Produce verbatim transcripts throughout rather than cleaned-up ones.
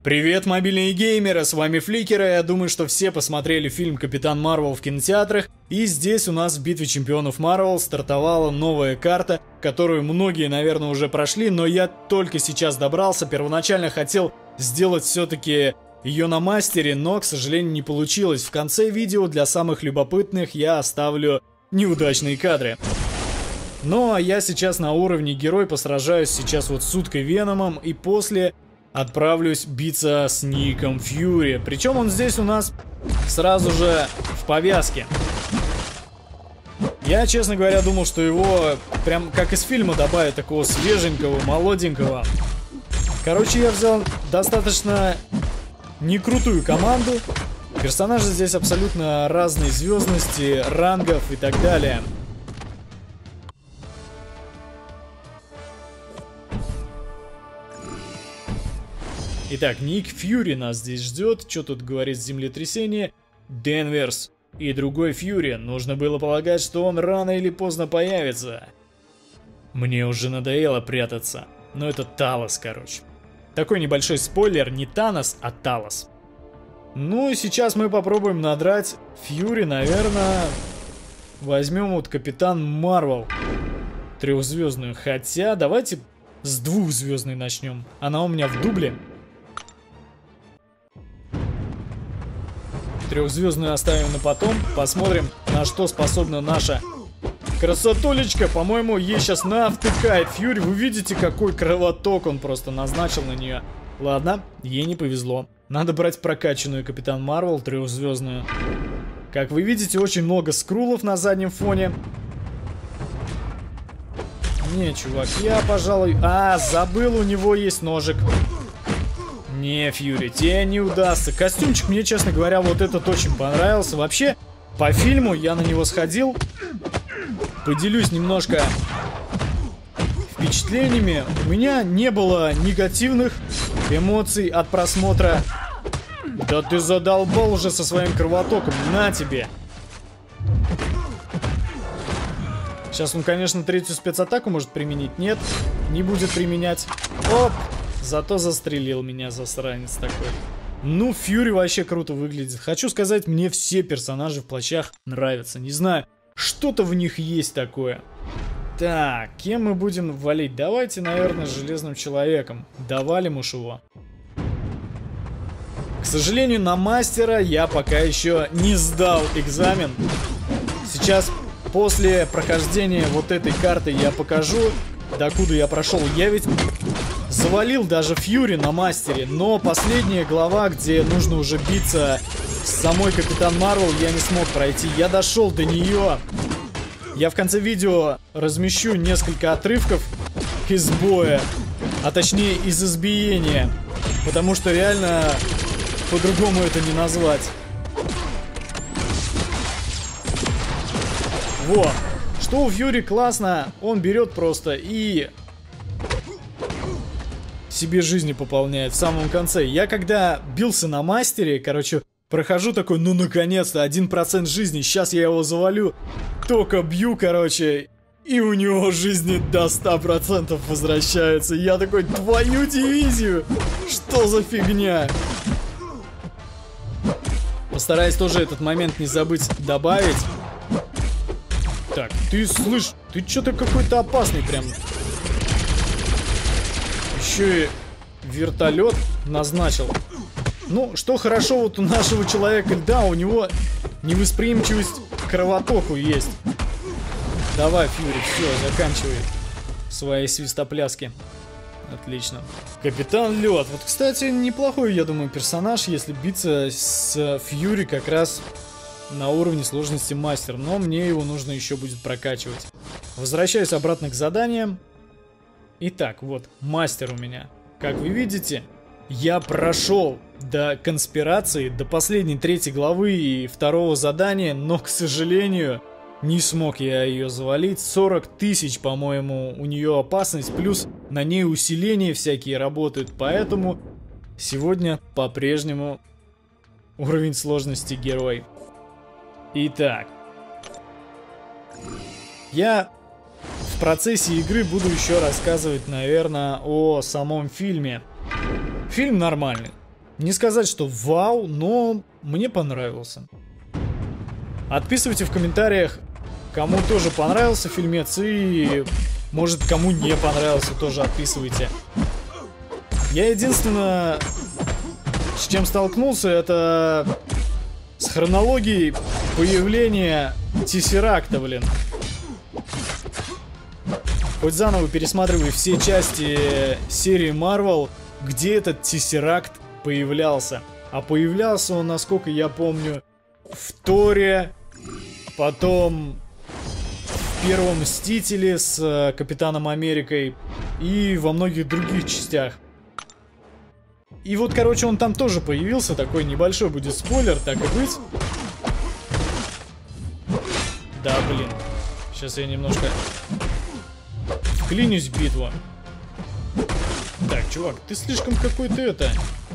Привет, мобильные геймеры, с вами Фликер, и я думаю, что все посмотрели фильм «Капитан Марвел» в кинотеатрах, и здесь у нас в битве чемпионов Марвел стартовала новая карта, которую многие, наверное, уже прошли, но я только сейчас добрался, первоначально хотел сделать все-таки ее на мастере, но, к сожалению, не получилось. В конце видео для самых любопытных я оставлю неудачные кадры. Ну, а я сейчас на уровне герой посражаюсь сейчас вот с уткой Веномом, и после отправлюсь биться с Ником Фьюри. Причем он здесь у нас сразу же в повязке. Я, честно говоря, думал, что его прям как из фильма добавят, такого свеженького, молоденького. Короче, я взял достаточно не крутую команду. Персонажи здесь абсолютно разной звездности, рангов и так далее. Итак, Ник Фьюри нас здесь ждет. Что тут говорит землетрясение? Денверс и другой Фьюри. Нужно было полагать, что он рано или поздно появится. Мне уже надоело прятаться. Но это Талос, короче. Такой небольшой спойлер. Не Танос, а Талос. Ну и сейчас мы попробуем надрать Фьюри, наверное. Возьмем вот Капитан Марвел. Трехзвездную. Хотя, давайте с двухзвездной начнем. Она у меня в дубле. Трехзвездную оставим на потом. Посмотрим, на что способна наша красотулечка. По-моему, ей сейчас навтыкает Фьюри. Вы видите, какой кровоток он просто назначил на нее. Ладно, ей не повезло. Надо брать прокачанную Капитан Марвел, трехзвездную. Как вы видите, очень много скрулов на заднем фоне. Не, чувак, я, пожалуй... А, забыл, у него есть ножик. Не, Фьюри, тебе не удастся. Костюмчик мне, честно говоря, вот этот очень понравился. Вообще, по фильму я на него сходил. Поделюсь немножко впечатлениями. У меня не было негативных эмоций от просмотра. Да ты задолбал уже со своим кровотоком. На тебе. Сейчас он, конечно, третью спецатаку может применить. Нет, не будет применять. Оп! Зато застрелил меня, засранец такой. Ну, Фьюри вообще круто выглядит. Хочу сказать, мне все персонажи в плащах нравятся. Не знаю, что-то в них есть такое. Так, кем мы будем валить? Давайте, наверное, Железным Человеком. Довалим уж его. К сожалению, на мастера я пока еще не сдал экзамен. Сейчас, после прохождения вот этой карты, я покажу, докуда я прошел. Я ведь завалил даже Фьюри на мастере, но последняя глава, где нужно уже биться с самой Капитан Марвел, я не смог пройти. Я дошел до нее. Я в конце видео размещу несколько отрывков из боя, а точнее из избиения, потому что реально по-другому это не назвать. Вот. Что у Фьюри классно, он берет просто и себе жизни пополняет в самом конце. Я когда бился на мастере, короче, прохожу такой, ну наконец-то, один процент жизни, сейчас я его завалю. Только бью, короче, и у него жизни до ста процентов возвращается. Я такой, твою дивизию! Что за фигня? Постараюсь тоже этот момент не забыть добавить. Так, ты слышь, ты что-то какой-то опасный прям. Еще и вертолет назначил. Ну, что хорошо вот у нашего человека льда, у него невосприимчивость к кровотоку есть. Давай, Фьюри, все, заканчивай свои свистопляски. Отлично. Капитан Лед. Вот, кстати, неплохой, я думаю, персонаж, если биться с Фьюри как раз на уровне сложности мастер. Но мне его нужно еще будет прокачивать. Возвращаюсь обратно к заданиям. Итак, вот, мастер у меня. Как вы видите, я прошел до конспирации, до последней третьей главы и второго задания, но, к сожалению, не смог я ее завалить. сорок тысяч, по-моему, у нее опасность, плюс на ней усиления всякие работают, поэтому сегодня по-прежнему уровень сложности герой. Итак, я в процессе игры буду еще рассказывать, наверное, о самом фильме. Фильм нормальный. Не сказать, что вау, но мне понравился. Отписывайте в комментариях, кому тоже понравился фильмец, и может кому не понравился, тоже отписывайте. Я единственное, с чем столкнулся, это с хронологией появления Тессеракта, блин. Хоть заново пересматривай все части серии Marvel, где этот Тессеракт появлялся. А появлялся он, насколько я помню, в Торе, потом в Первом Мстителе с Капитаном Америкой и во многих других частях. И вот, короче, он там тоже появился, такой небольшой будет спойлер, так и быть. Да, блин. Сейчас я немножко вклинюсь в битву. Так, чувак, ты слишком какой-то это...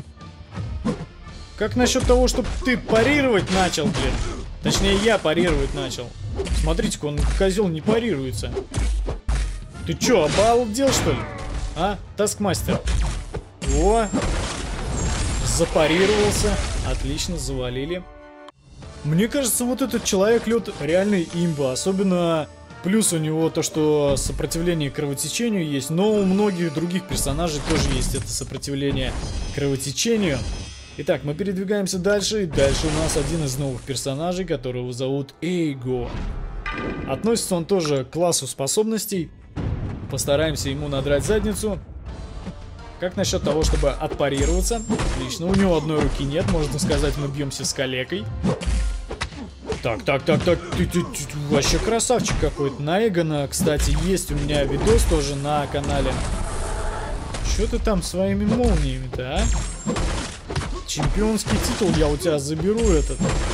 Как насчет того, чтобы ты парировать начал, блин? Точнее, я парировать начал. Смотрите-ка, он, козел, не парируется. Ты чё, обалдел, что ли? А, таскмастер? О! Запарировался. Отлично, завалили. Мне кажется, вот этот Человек-лед реальный имба. Особенно плюс у него то, что сопротивление кровотечению есть. Но у многих других персонажей тоже есть это сопротивление кровотечению. Итак, мы передвигаемся дальше. И дальше у нас один из новых персонажей, которого зовут Эйго. Относится он тоже к классу способностей. Постараемся ему надрать задницу. Как насчет того, чтобы отпарироваться? Отлично, у него одной руки нет, можно сказать, мы бьемся с калекой. Так, так, так, так, ты, ты, ты, ты вообще красавчик какой-то. На Эгона, кстати, есть у меня видос тоже на канале. Что ты там своими молниями-то, а? Чемпионский титул я у тебя заберу этот.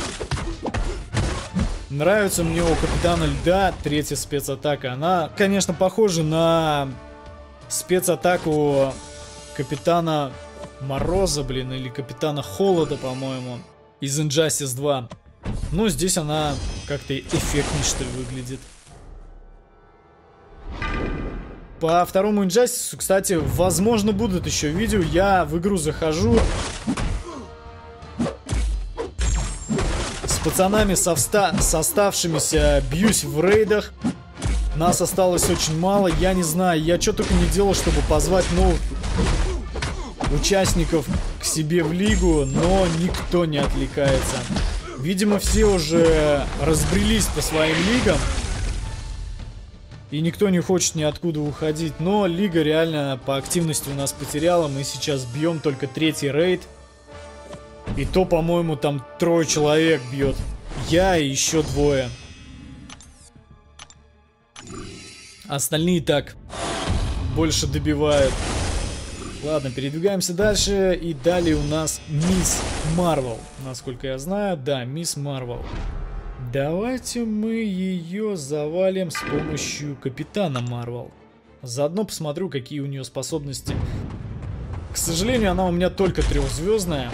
Нравится мне у Капитана Льда третья спецатака. Она, конечно, похожа на спецатаку Капитана Мороза, блин, или Капитана Холода, по-моему, из Injustice два. Но здесь она как-то эффектнее, что ли, выглядит. По второму Injustice, кстати, возможно, будут еще видео. Я в игру захожу. С пацанами с, овста... с оставшимися бьюсь в рейдах. Нас осталось очень мало. Я не знаю, я что только не делал, чтобы позвать новых участников к себе в лигу, но никто не отвлекается. Видимо, все уже разбрелись по своим лигам. И никто не хочет ниоткуда уходить. Но лига реально по активности у нас потеряла. Мы сейчас бьем только третий рейд. И то, по-моему, там трое человек бьет. Я и еще двое. Остальные так больше добивают. Ладно, передвигаемся дальше. И далее у нас Мисс Марвел. Насколько я знаю, да, Мисс Марвел. Давайте мы ее завалим с помощью Капитана Марвел. Заодно посмотрю, какие у нее способности. К сожалению, она у меня только трехзвездная.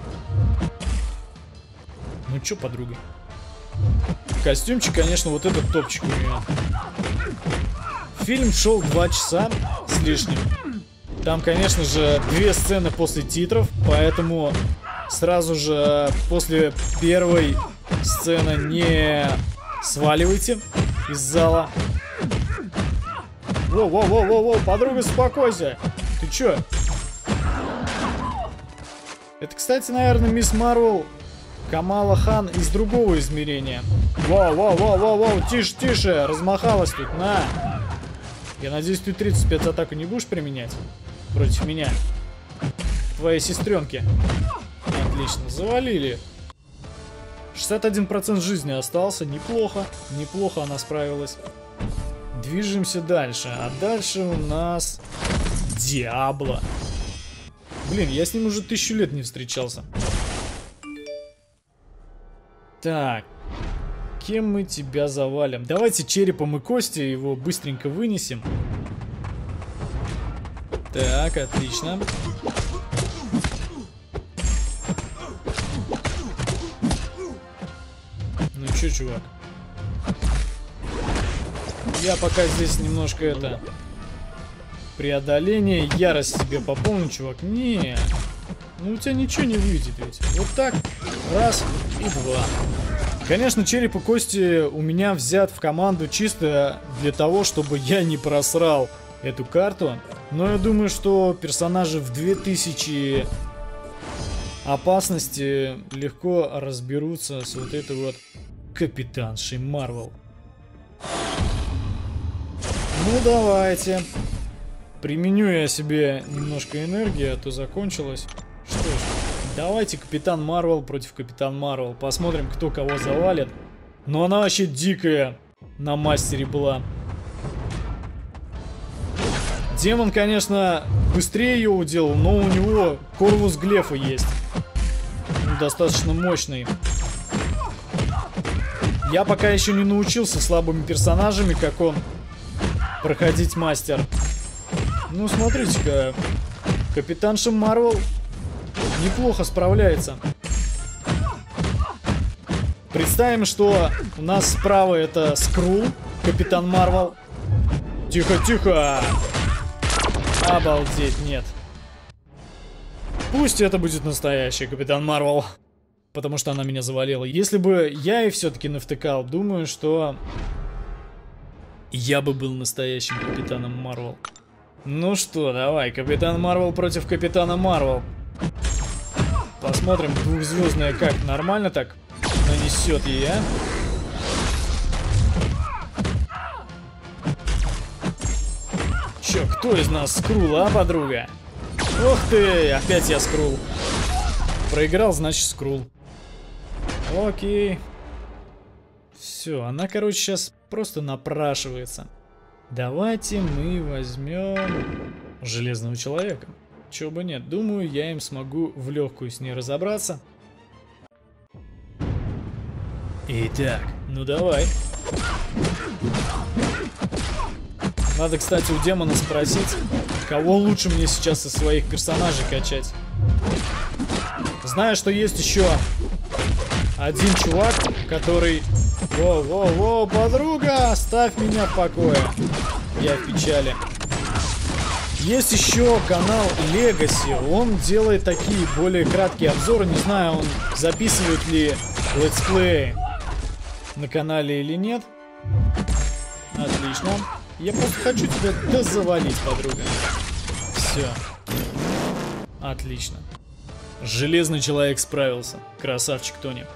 Ну чё, подруга? Костюмчик, конечно, вот этот топчик у нее. Фильм шел два часа с лишним. Там, конечно же, две сцены после титров, поэтому сразу же после первой сцены не сваливайте из зала. Воу-воу-воу-воу-воу, подруга, успокойся. Ты чё? Это, кстати, наверное, Мисс Марвел Камала Хан из другого измерения. Воу-воу-воу-воу-воу, тише-тише, размахалась тут, на. Я надеюсь, ты тридцать спецатаку не будешь применять против меня, твоей сестренки. Отлично, завалили. шестьдесят один процент жизни остался, неплохо, неплохо она справилась. Движемся дальше, а дальше у нас Диабло. Блин, я с ним уже тысячу лет не встречался. Так, кем мы тебя завалим? Давайте черепом и кости его быстренько вынесем. Так, отлично. Ну чё, чувак? Я пока здесь немножко это... Преодоление. Ярость себе пополню, чувак. Не. Ну у тебя ничего не выйдет ведь. Вот так, раз и два. Конечно, череп и кости у меня взят в команду чисто для того, чтобы я не просрал эту карту. Но я думаю, что персонажи в две тысячи опасности легко разберутся с вот этой вот капитаншей Марвел. Ну давайте. Применю я себе немножко энергии, а то закончилось. Что ж, давайте Капитан Марвел против Капитан Марвел. Посмотрим, кто кого завалит. Но она вообще дикая на мастере была. Демон, конечно, быстрее ее уделал, но у него Корвус Глефа есть. Он достаточно мощный. Я пока еще не научился слабыми персонажами, как он, проходить мастер. Ну, смотрите-ка, Капитанша Марвел неплохо справляется. Представим, что у нас справа это Скрул, Капитан Марвел. Тихо-тихо! Обалдеть, нет. Пусть это будет настоящий Капитан Марвел, потому что она меня завалила. Если бы я ей все-таки навтыкал, думаю, что я бы был настоящим Капитаном Марвел. Ну что, давай, Капитан Марвел против Капитана Марвел. Посмотрим, двухзвездная как, нормально так нанесет ей, а? Че, кто из нас Скрул, а, подруга? Ох ты, опять я Скрул. Проиграл, значит Скрул. Окей. Все, она, короче, сейчас просто напрашивается. Давайте мы возьмем Железного Человека. Чего бы нет. Думаю, я им смогу в легкую с ней разобраться. Итак, ну давай. Надо, кстати, у демона спросить, кого лучше мне сейчас из своих персонажей качать. Знаю, что есть еще один чувак, который... Воу-воу-воу, подруга, оставь меня в покое. Я в печали. Есть еще канал Legacy. Он делает такие более краткие обзоры. Не знаю, он записывает ли летсплеи на канале или нет. Отлично. Я просто хочу тебя дозавалить, подруга. Все. Отлично. Железный человек справился. Красавчик Тони.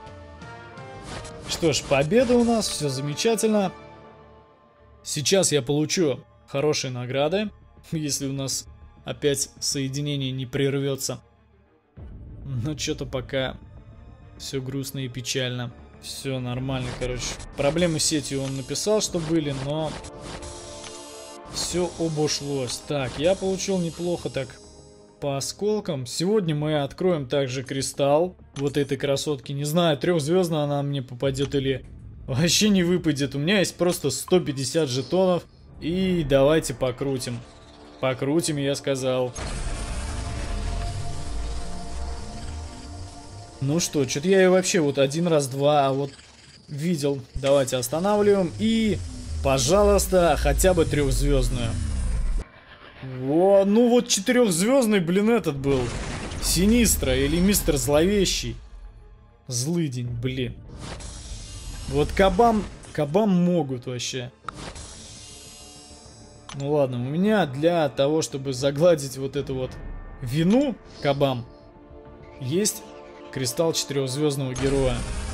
Что ж, победа у нас, все замечательно. Сейчас я получу хорошие награды, если у нас опять соединение не прервется. Но что-то пока все грустно и печально. Все нормально, короче. Проблемы с сетью он написал, что были, но все обошлось. Так, я получил неплохо так по осколкам. Сегодня мы откроем также кристалл вот этой красотки. Не знаю, трехзвездная она мне попадет или вообще не выпадет. У меня есть просто сто пятьдесят жетонов. И давайте покрутим. Покрутим, я сказал. Ну что, что-то я ее вообще вот один раз, два, а вот видел. Давайте останавливаем. И, пожалуйста, хотя бы трехзвездную. Во, ну вот четырехзвездный, блин, этот был. Синистра или мистер Зловещий. Злыдень, блин. Вот кабам, кабам могут вообще. Ну ладно, у меня для того, чтобы загладить вот эту вот вину кабам, есть кристалл четырехзвездного героя.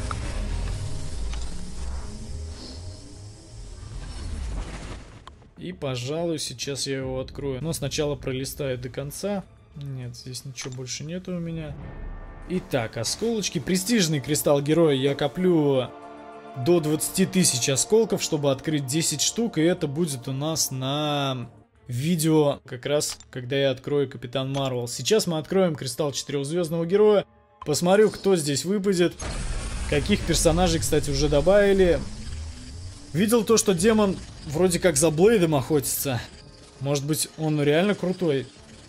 И, пожалуй, сейчас я его открою. Но сначала пролистаю до конца. Нет, здесь ничего больше нету у меня. Итак, осколочки. Престижный кристалл героя я коплю до двадцати тысяч осколков, чтобы открыть десять штук. И это будет у нас на видео, как раз, когда я открою Капитан Марвел. Сейчас мы откроем кристалл четырехзвездного героя. Посмотрю, кто здесь выпадет. Каких персонажей, кстати, уже добавили. Видел то, что демон вроде как за Блейдом охотится. Может быть, он реально крутой.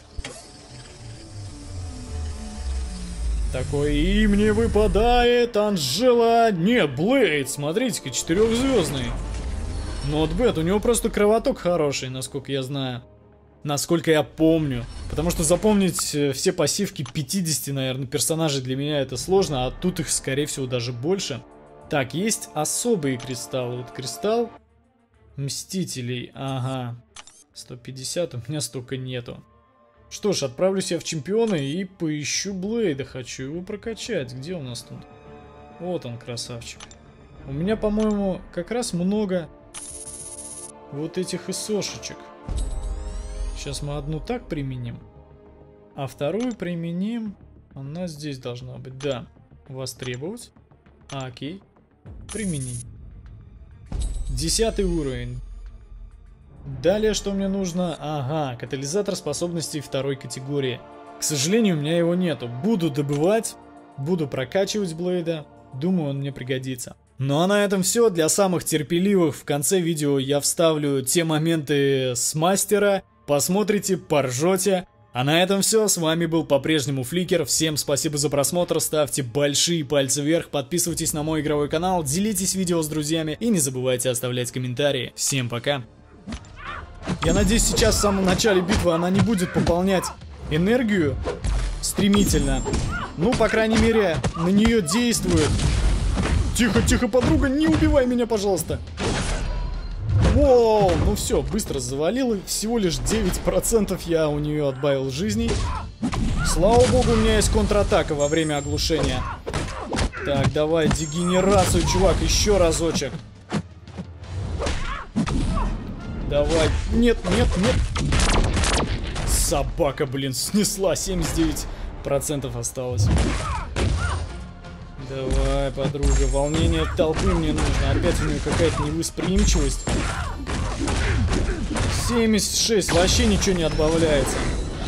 Такой, и мне выпадает Анжела. Не, Блейд, смотрите-ка, четырехзвездный. Not bad, у него просто кровоток хороший, насколько я знаю. насколько я помню. Потому что запомнить все пассивки пятидесяти, наверное, персонажей для меня это сложно, а тут их, скорее всего, даже больше. Так, есть особые кристаллы. Вот кристалл Мстителей, ага. сто пятьдесят, у меня столько нету. Что ж, отправлюсь я в чемпионы и поищу Блейда. Хочу его прокачать. Где у нас тут? Вот он, красавчик. У меня, по-моему, как раз много вот этих эсошечек. Сейчас мы одну так применим, а вторую применим. Она здесь должна быть, да. Востребовать. А, окей. Применить. Десятый уровень. Далее, что мне нужно? Ага, катализатор способностей второй категории. К сожалению, у меня его нету. Буду добывать, буду прокачивать Блейда. Думаю, он мне пригодится. Ну а на этом все. Для самых терпеливых в конце видео я вставлю те моменты с мастера. Посмотрите, поржете. А на этом все. С вами был по-прежнему Фликер. Всем спасибо за просмотр. Ставьте большие пальцы вверх. Подписывайтесь на мой игровой канал. Делитесь видео с друзьями. И не забывайте оставлять комментарии. Всем пока. Я надеюсь, сейчас в самом начале битвы она не будет пополнять энергию стремительно. Ну, по крайней мере, на нее действует. Тихо, тихо, подруга, не убивай меня, пожалуйста. Воу, ну все, быстро завалил. Всего лишь девять процентов я у нее отбавил жизней. Слава богу, у меня есть контратака во время оглушения. Так, давай дегенерацию, чувак, еще разочек. Давай. Нет, нет, нет. Собака, блин, снесла. семьдесят девять процентов осталось. Давай, подруга. Волнение толпы мне нужно. Опять у нее какая-то невосприимчивость. семьдесят шесть. Вообще ничего не отбавляется.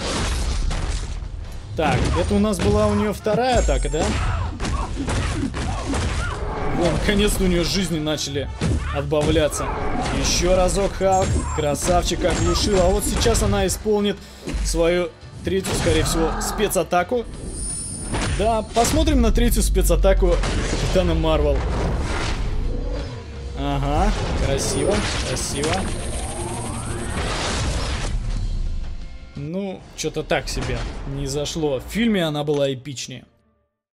Так, это у нас была у нее вторая атака, да? Вон, наконец-то у нее жизни начали отбавляться. Еще разок Халк. Красавчик, оглушил. А вот сейчас она исполнит свою третью, скорее всего, спецатаку. Да, посмотрим на третью спецатаку Капитана Марвел. Ага, красиво, красиво. Ну, что-то так себе не зашло. В фильме она была эпичнее.